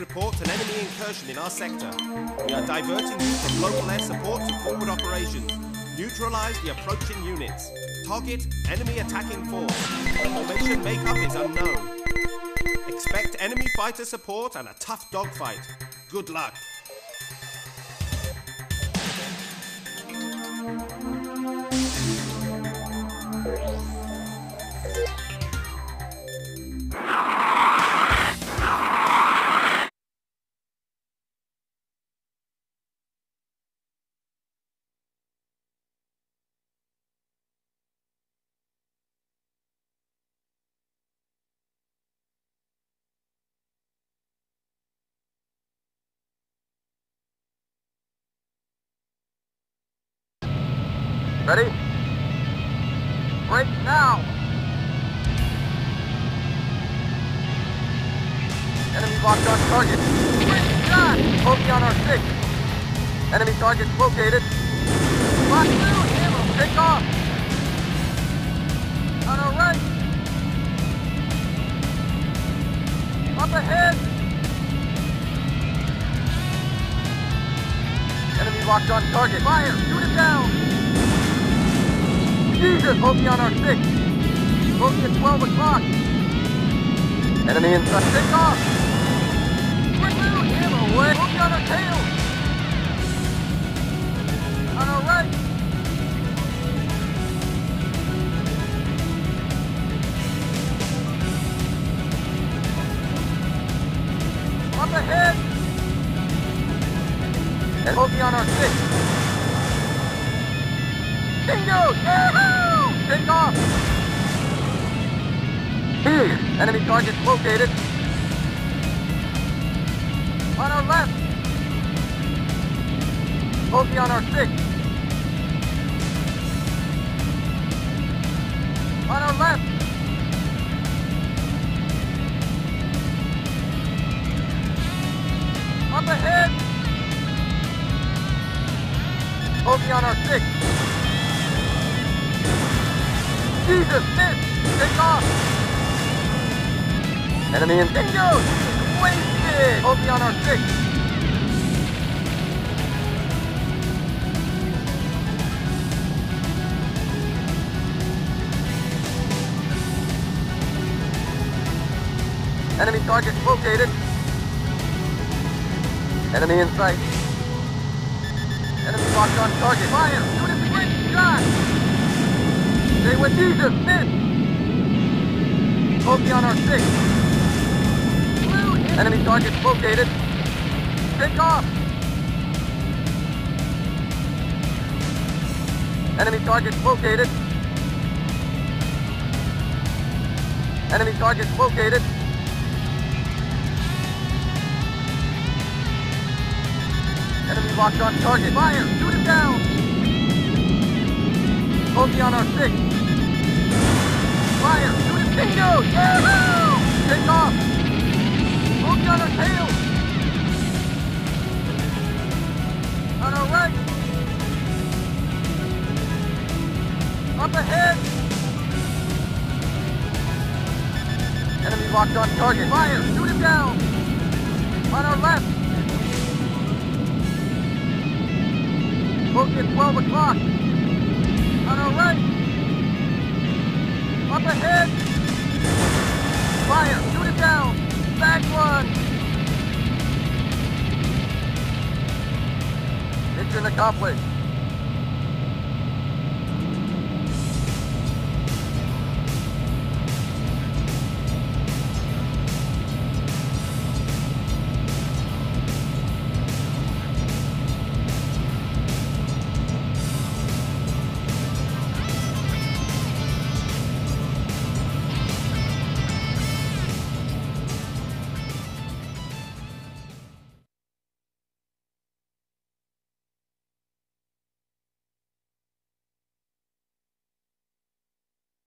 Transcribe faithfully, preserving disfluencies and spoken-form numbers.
report an enemy incursion in our sector. We are diverting you from local air support to forward operations. Neutralize the approaching units. Target enemy attacking force. Formation makeup is unknown. Expect enemy fighter support and a tough dogfight. Good luck. Ready? Break now! Enemy locked on target. Great shot! Focus on our six. Enemy targets located. Lock through! Ammo! Take off! On our right! Up ahead! Enemy locked on target. Fire! Shoot it down! Jesus! Focus on our six. Focus at twelve o'clock. Enemy inside. Take off! We're through! Ammo away! Focus on our tail! On our right! Up ahead! And focus on our six. Bingo! Yahoo! Take off! Here! Enemy targets located. On our left! Focus on our six. On our left! Up ahead! Focus on our six. Jesus, miss! Take off! Enemy in bingo! Wasted! Focus on our six. Enemy target located. Enemy in sight. Enemy locked on target. Fire! Shoot at the great shot! Stay with Jesus! Miss! Focus on our six. Enemy target located. Take off! Enemy target located. Enemy target located. Enemy locked on target. Fire! Shoot it down! Focus on our six. Fire! Shoot it! Bingo! Yahoo! Take off! Focus on our tail! On our right! Up ahead! Enemy locked on target. Fire! Shoot it down! On our left! Focus at twelve o'clock! On our right! Up ahead! Fire! Shoot it down! Back one! Mission accomplished.